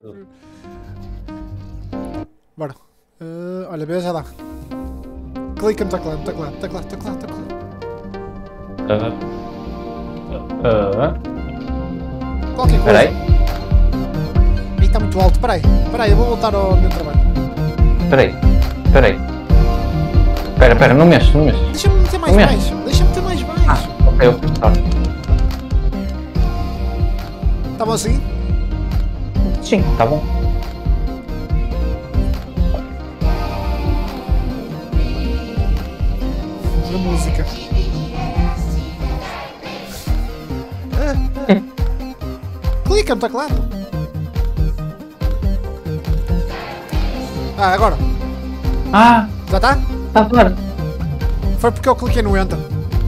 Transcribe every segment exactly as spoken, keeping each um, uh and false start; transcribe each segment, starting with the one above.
Bora. Uh, olha, B já dá. Clica no teclado, no teclado, teclado, teclado, teclado. Uh, uh, Qualquer coisa. Peraí, Aí está muito alto, peraí. Peraí, eu vou voltar ao meu trabalho. peraí, peraí. Pera, pera, não mexes, não mexes. Deixa-me meter mais Não baixo. Deixa-me meter mais baixo. Ah, ok, ok, tá. Tá bom assim? Sim, tá bom. A música. Ah, ah. Clica no teclado. Ah, agora. Ah, Já está? tá claro. Foi porque eu cliquei no Enter.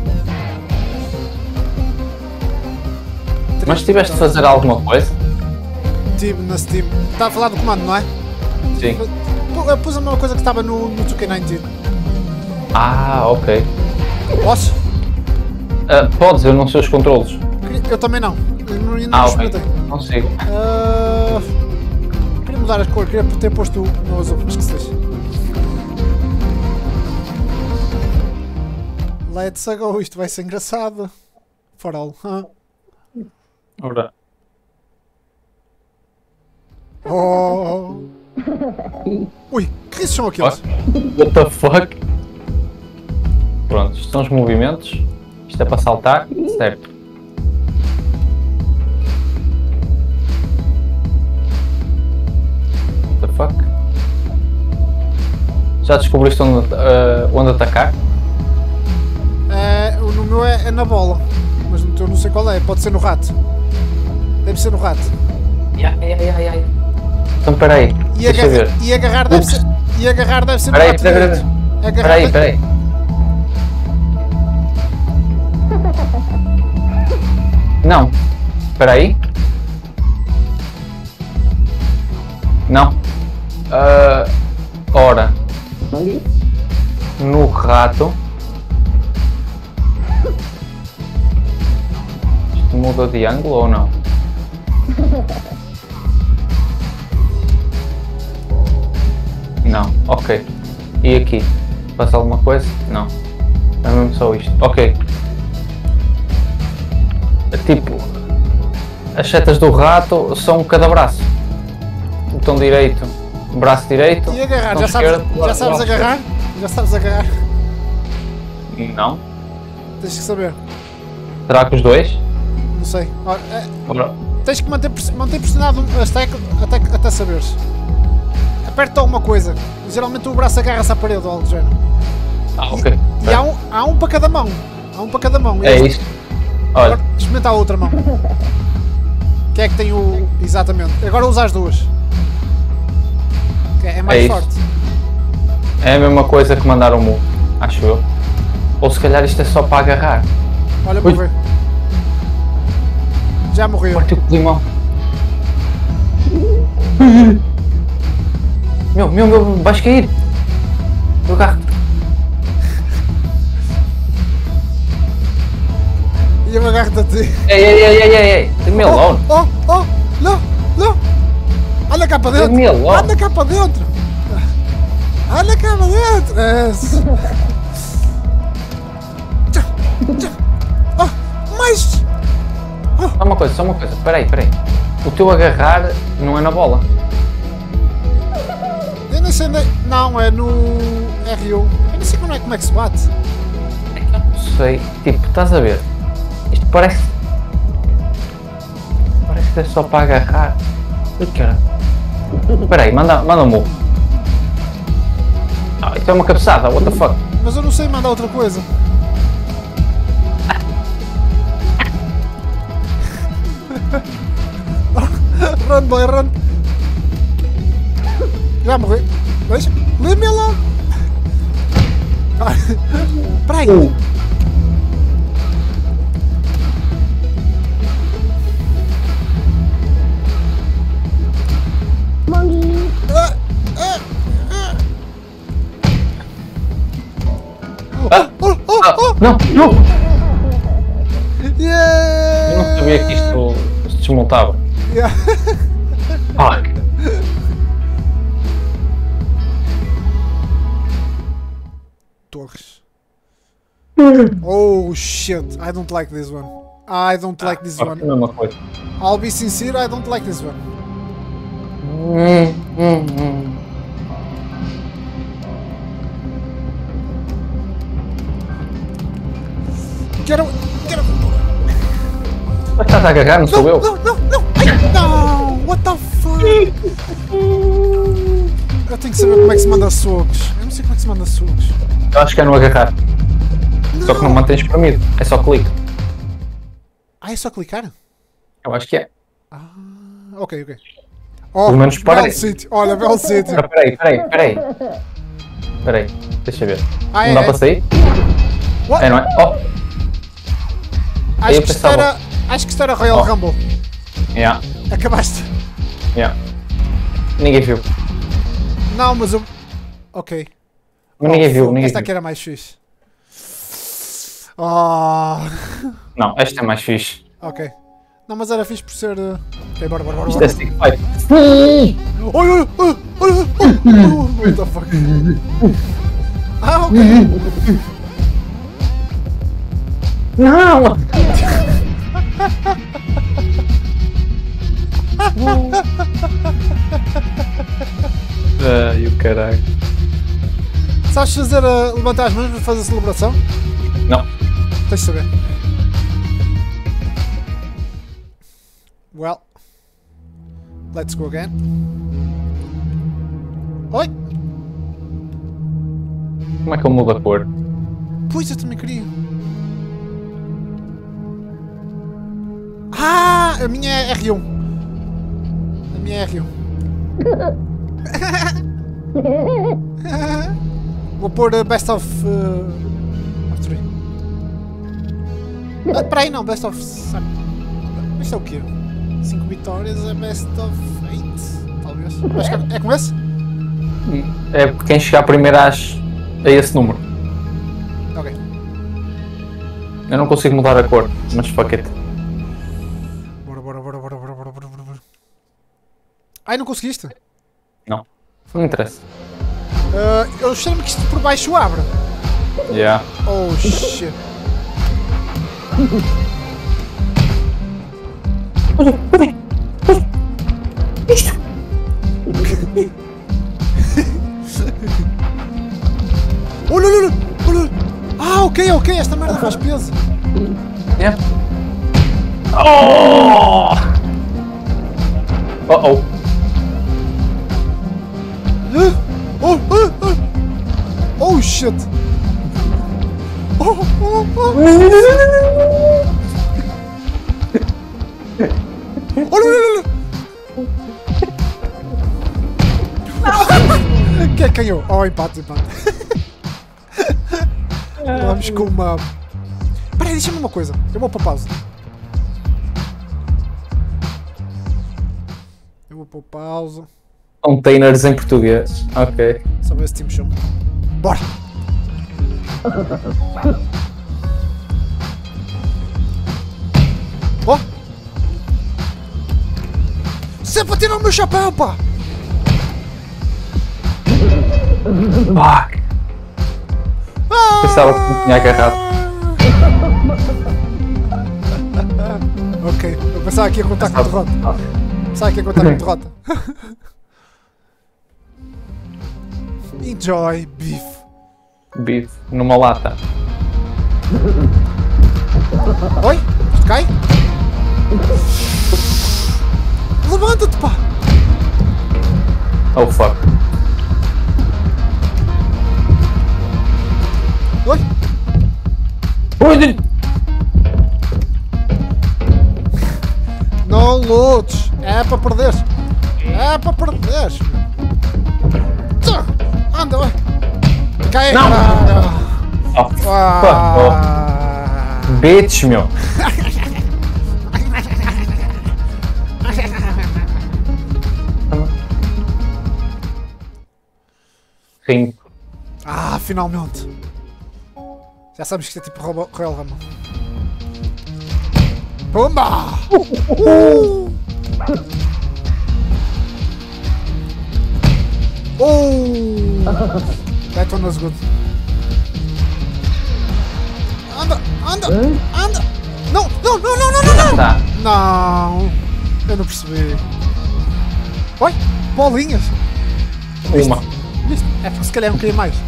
Mas tiveste de fazer alguma coisa? Tive na Steam. Está a falar do comando, não é? Sim. Eu pus a mesma coisa que estava no, no two K nineteen. Ah, ok. Posso? Uh, podes, eu não sei os controlos. Eu também não. Eu não, eu não Ah, ok. experimentei. Consigo. Uh, queria mudar as cores, queria ter posto no azul, mas que seja. Let's go, isto vai ser engraçado. For all. Huh? Ora. Oh. Ui, que riscos são aqueles? What the fuck? Pronto, isto são os movimentos. Isto é para saltar, certo? What the fuck? Já descobriste onde, uh, onde atacar? É, o no meu é, é na bola, mas no teu não sei qual é, pode ser no rato. Deve ser no rato. Ai, ai, ai, ai. Então peraí, E, deixa eu ver. agarra, e agarrar deve ser. E agarrar deve ser no Peraí, rato. peraí, direito. peraí. Agarrar Peraí, de- peraí. Não. Peraí. Não. Ah, ora. No rato. Isto muda de ângulo ou não? Não, ok. E aqui? Passa alguma coisa? Não. É mesmo só isto. Ok. Tipo, as setas do rato são cada braço. Botão direito, braço direito. E agarrar, botão já sabes, esquerdo, já sabes braço agarrar? Já sabes agarrar? esquerdo. Não. Tens que saber. Será que os dois? Não sei. Ora, é, Ora, tens que manter, press- manter pressionado as teclas até, até saberes. Aperta alguma coisa. Geralmente o braço agarra-se à parede ou algo do género. ah, ok. E há um, há um para cada mão. Há um para cada mão. É Este- isto. Olha, Agora, experimenta a outra mão. Que é que tem o. Exatamente. Agora usa as duas. Que é mais É isso. forte. é a mesma coisa que mandar o mu, acho eu. Ou se calhar isto é só para agarrar. Olha, Ui. morreu. Já morreu. Partiu com o limão. Meu, meu, meu, vais cair. Eu agarro. E eu agarro-te a ti. Ei, ei, ei, ei, ei, ei. Leave me alone. Oh, oh, não, não. Anda cá para dentro. Leave me alone. Anda cá para dentro. Anda cá para dentro. É. Tchá, tchá. Oh, mais. Só uma coisa, só uma coisa. Peraí, peraí. O teu agarrar não é na bola. Eu nem sei onde é. Não, é no R um. Eu nem sei como é, como é que se bate. É que eu não sei. Tipo, estás a ver? Isto parece. Parece que é só para agarrar. Ui, cara. Peraí, manda, manda um murro. Ah, isto é uma cabeçada, what the fuck? Mas eu não sei mandar outra coisa. Run, boy, run. Já morri. Deixa. Leave-me alone. Espera aí. Uh. Ah, ah, ah. Ah, Oh, oh, oh, ah, oh. não, não! Yeah. Eu não sabia que isto se desmontava. Yeah. Fuck. Oh shit, I don't like this one. I don't like this Ah, one. a mesma coisa. I'll be sincere, I don't like this one. Hum, hum, hum. Quero. Quero. Mas estás a agarrar, não sou Não, eu. não, não, não! Ai, não! What the fuck? Eu tenho que saber como é que se manda socos. Eu não sei como é que se manda socos. Eu acho que é no agarrar. Só que não mantens espremido. É só clique. Ah, é só clicar? Eu acho que é. Ah, ok, ok. Oh, Pelo menos belo parece. sítio. Olha, belo sítio. Ah, peraí, peraí, peraí. Peraí, deixa eu ver. Ah, Não é, dá é. para sair? What? É, não é? Oh! Acho eu que isto pensava- era. Acho que isto era Royal Oh. Rumble. Yeah, Acabaste. yeah. Ninguém viu. Não, mas eu. Ok. Mas ninguém Oh, viu, fogo, ninguém Esta viu. aqui era mais fixe. Oh. Não, esta é mais fixe. Ok. Não, mas era fixe por ser. uh, Ok, bora, bora, bora. Isto bora. é stick fight. Olha, olha, olha, olha, olha. What the fuck? Ah, ok. Não! Ai, o caralho. Sabes fazer uh, levantar as mãos para fazer a celebração? Não. Tens de saber. Well. Let's go again. Oi! Como é que eu mudo a cor? Pois eu também queria. Ah! A minha é R um. A minha é R um. Vou pôr uh, Best of. Uh, of three. Ah, peraí, não, Best of. Sabe? Isto é o quê? cinco vitórias é Best of eight? Talvez. Acho que é, é com esse? É quem chegar primeiro às, a esse número. Ok. Eu não consigo mudar a cor, mas fuck it. Bora, bora, bora, bora, bora, bora, bora, bora. Ai, não conseguiste? Não. Não interessa. Uh, eu cheiro-me que isto por baixo abre. Yeah. Oh shit. Isto! Olha, olha, olha, olha. Ah, ok, ok, esta merda faz peso. Yeah. Oh! Oh oh. Ah, oh, ah, ah. Oh shit. Oh, oh, oh. Olha, olha, olha. Quem ganhou? Oh, empate, empate. Vamos com uma. Peraí, deixa-me uma coisa. Eu vou para pausa. Eu vou para pausa. Containers em português. Ok. Só ver se time show. Bora! Oh! Sempre a tirar o meu chapéu, pá! Fuck. Ah! Pensava que me tinha agarrado. Ok, eu pensava que ia contar com derrota. Pensava que ia contar com derrota. Enjoy beef. Beef numa lata. Oi? Isto cai? Levanta-te, pá! Oh fuck. Oi? Oi! Não lutes! É para perderes! É para perderes! Tchá! Anda, vai! Cai! Não. Ah, Oh fuck. ah. Oh. Bitch, meu. Rim. Ah, finalmente! Já sabes que isto é tipo Robo- Royal Rumble. Pumba! Uh! Oh! That one was good. anda, anda, anda. Não, não, não, não, não, não, não. Tá. Não, eu não percebi. Oi, bolinhas. Uma. Isto, é porque se calhar não queria mais.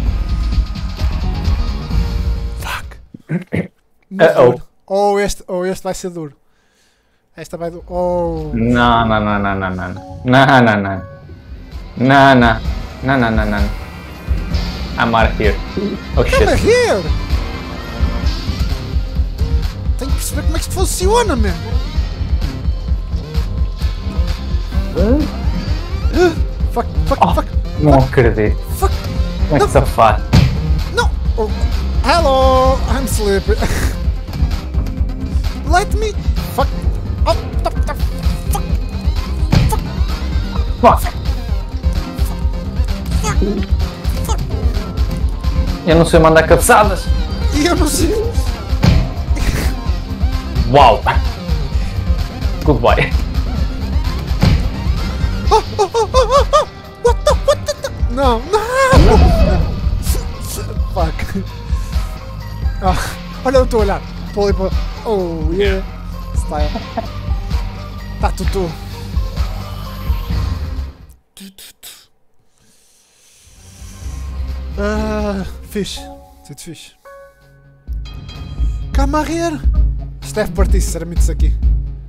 Fuck. Muito Uh-oh. duro. Ou este, ou este vai ser duro. Esta vai do. Oh. Não, não, não, não, não, não. Não, não, não. Não, não. Não, não, não, não. I'm out of here. Oh Come shit. here! Tenho que perceber como é que isto funciona, man. Fuck, fuck, Oh, fuck, não acredito. fuck. Como é que safado? No! Oh. Hello! I'm sleepy. Let me. Fuck. Oh, stop, stop. Fuck. Fuck. Fuck. Fuck. Eu não sei mandar cabeçadas. E eu não sei. Uau. Goodbye. Oh, oh, oh, oh, oh, oh. What the, what the, the? Não, não! Fuck. Ah, olha, eu estou a olhar. Estou ali para. Oh, yeah. Style. Tá tudo. Ah, fixe. Tudo fixe. Camarreiro. Isto deve partir, sinceramente, isso aqui.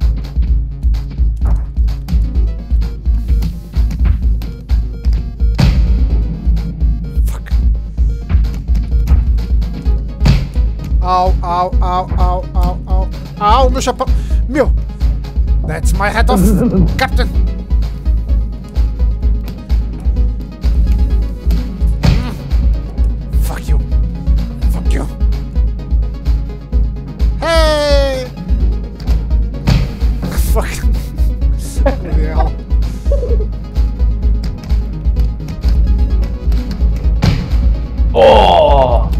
Fuck. Au, au, au, au, au, au. Au, meu chapéu. Meu. That's my hat off, Captain. Fuck you. Fuck you. Hey! Fuck. Real. Oh!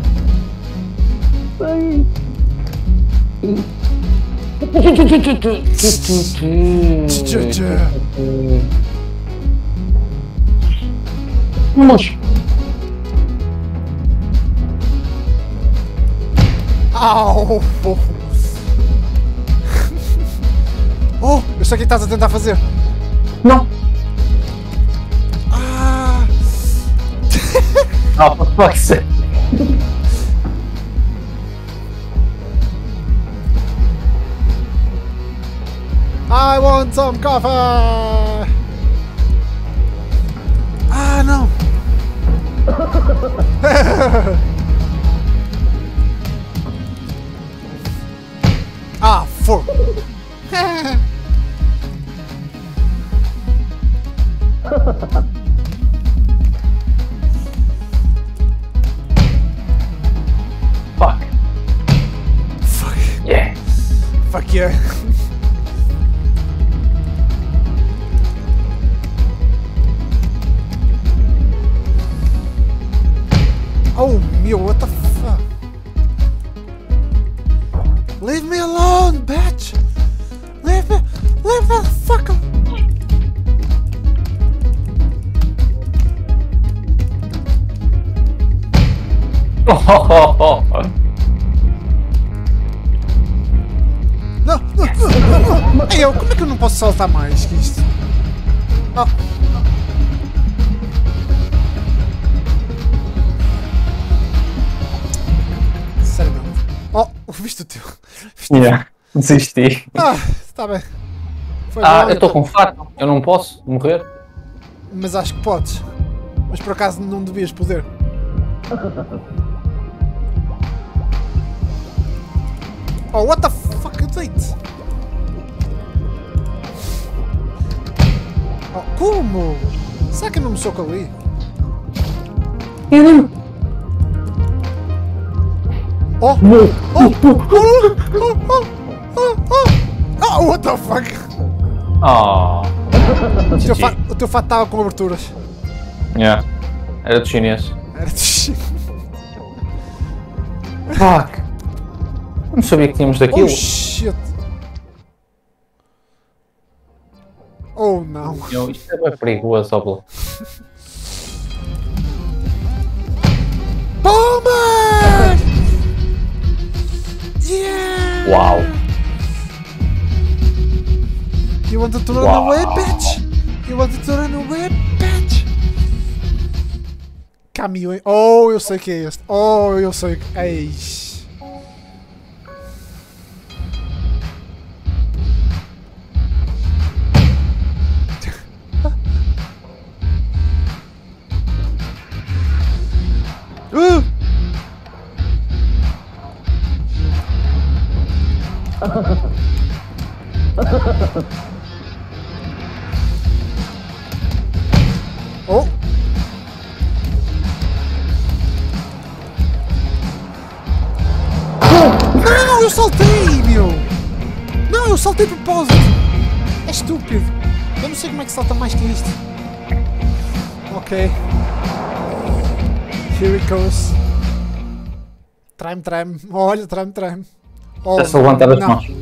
Vamos! Au! Oh, eu sei o que estás a tentar fazer. Não! Ah! Oh, for fuck's sake! I want some coffee! Ah, não! Ah, fuck! Fuck! Fuck! Yeah! Fuck yeah! Oh, meu, what the fuck? Leave me alone, bitch! Leave me, leave me the fuck alone! Oh, oh, oh, oh. Não, não, não, não. Ei, eu, como é que eu não posso saltar mais que isto? Oh. Sinceramente. Oh, viste o teu. Viste o Yeah. Desisti. Ah, está bem. Foi Ah, bom, eu estou com fato. Eu não posso morrer. Mas acho que podes. Mas por acaso não devias poder. Oh, what the fuck is it? Oh, como? Será que eu não me soco ali? Eu não. Oh! Oh! Oh! Oh! Oh! Oh! Oh! Oh! What the fuck? Oh. O teu fa- o teu fato estava com aberturas. Yeah. Era do chinês. Era de chi- Fuck. Não sabia que tínhamos daquilo. Oh shit! Oh não! Eu, isto é bem perigoso, óbvio. Bomba! Yeah! Uau! You wanted to run Wow. away, bitch? You wanted to run away, bitch? Caminhões. Oh, eu sei que é este. Oh, eu sei que. Ei. Uh! Oh! Não, eu saltei, meu! Não, eu saltei de propósito! É estúpido! Eu não sei como é que salta mais que isto. Ok. Here it goes. Trai-me, trai-me. Olha, trai-me, trai-me. Oh, Já se levantar as não. mãos.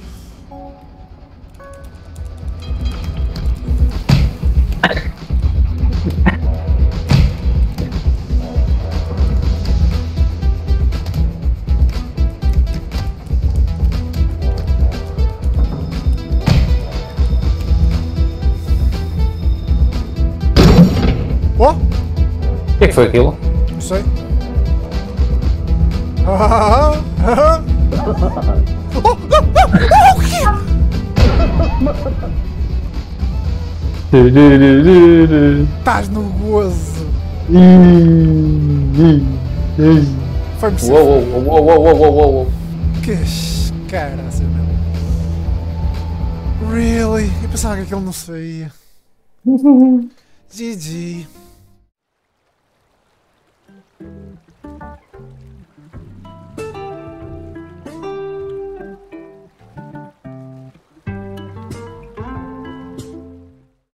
Oh! O que é que foi aquilo? Não sei. Ah, ah, ah. Oh, oh, oh, oh, o quê? Estás no gozo. Foi-me ser. Uou, uou, uou, uou, uou, uou, uou. Que caras, meu. Really? Eu pensava que aquilo não saía. G G.